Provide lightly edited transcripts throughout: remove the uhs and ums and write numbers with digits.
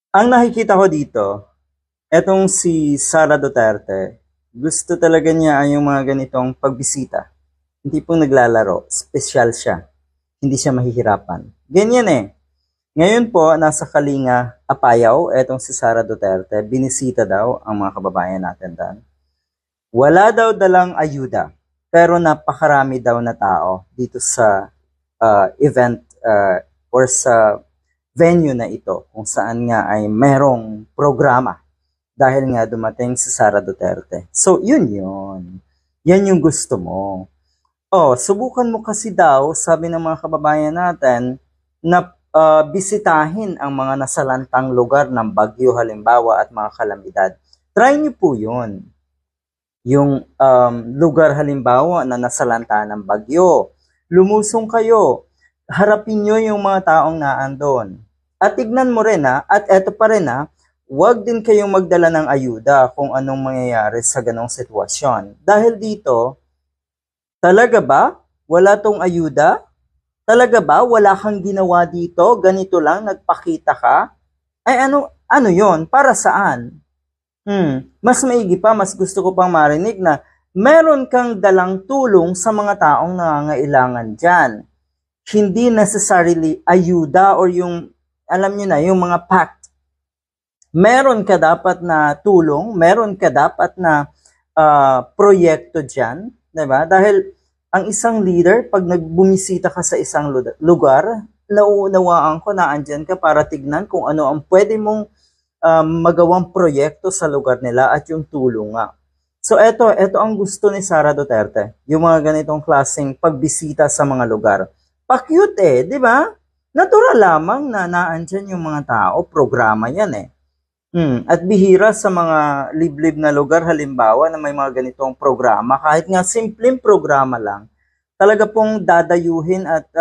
Ang nakikita ko dito, etong si Sara Duterte, gusto talaga niya ay yung mga ganitong pagbisita. Hindi pong naglalaro, special siya. Hindi siya mahihirapan. Ganyan eh. Ngayon po, nasa Kalinga, Apayao, etong si Sara Duterte, binisita daw ang mga kababayan natin doon. Wala daw dalang ayuda, pero napakarami daw na tao dito sa event or sa venue na ito kung saan nga ay merong programa dahil nga dumating si Sara Duterte. So, yun yun. Yan yung gusto mo. Oh, subukan mo kasi daw, sabi ng mga kababayan natin, na bisitahin ang mga nasalantang lugar ng bagyo halimbawa at mga kalamidad. Try niyo po yun. Yung lugar halimbawa na nasalanta ng bagyo. Lumusong kayo. Harapin nyo yung mga taong naandon. At tignan mo rin at eto pa rin huwag din kayong magdala ng ayuda kung anong mangyayari sa ganong sitwasyon. Dahil dito, talaga ba wala tong ayuda? Talaga ba wala kang ginawa dito? Ganito lang, nagpakita ka? Ay ano yon? Para saan? Mas maigi pa, mas gusto ko pang marinig na meron kang dalang tulong sa mga taong nangangailangan dyan. Hindi necessarily ayuda or yung, alam nyo na, yung mga pact. Meron ka dapat na tulong, meron ka dapat na proyekto dyan, diba? Dahil ang isang leader, pag nagbumisita ka sa isang lugar, nauunawaan ko na andyan ka para tignan kung ano ang pwede mong magawang proyekto sa lugar nila at yung tulong nga. So eto ang gusto ni Sara Duterte, yung mga ganitong klaseng pagbisita sa mga lugar. Pa-cute di ba? Natural lamang na naandyan yung mga tao, programa yan At bihira sa mga liblib na lugar, halimbawa na may mga ganitong programa, kahit nga simpleng programa lang, talaga pong dadayuhin at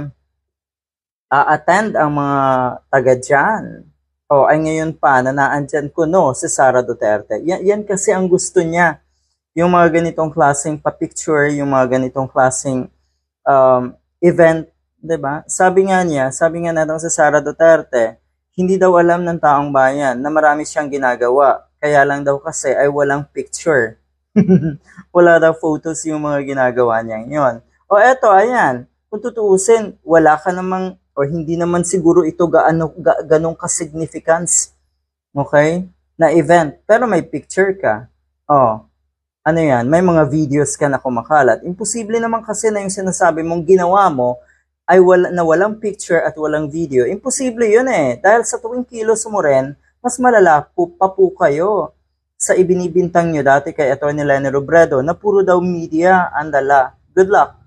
a-attend ang mga taga dyan. Ay ngayon pa na naandyan ko si Sara Duterte. Yan kasi ang gusto niya. Yung mga ganitong klaseng pa-picture, yung mga ganitong klaseng event, 'di ba? Sabi nga natong si Sara Duterte, hindi daw alam ng taong bayan na marami siyang ginagawa. Kaya lang daw kasi ay walang picture. Wala daw photos yung mga ginagawa niya yon. Eto, ayan. Kung tutuusin, wala ka namang, o hindi naman siguro ito ganong ka-significance, okay, na event. Pero may picture ka. Ano yan, may mga videos ka na kumakalat. Imposible naman kasi na yung sinasabi mong ginawa mo ay walang picture at walang video. Imposible yun Dahil sa tuwing kilos mo rin, mas malala pa po kayo sa ibinibintang nyo dati kay Atty. Leni Robredo na puro daw media ang dala. Good luck!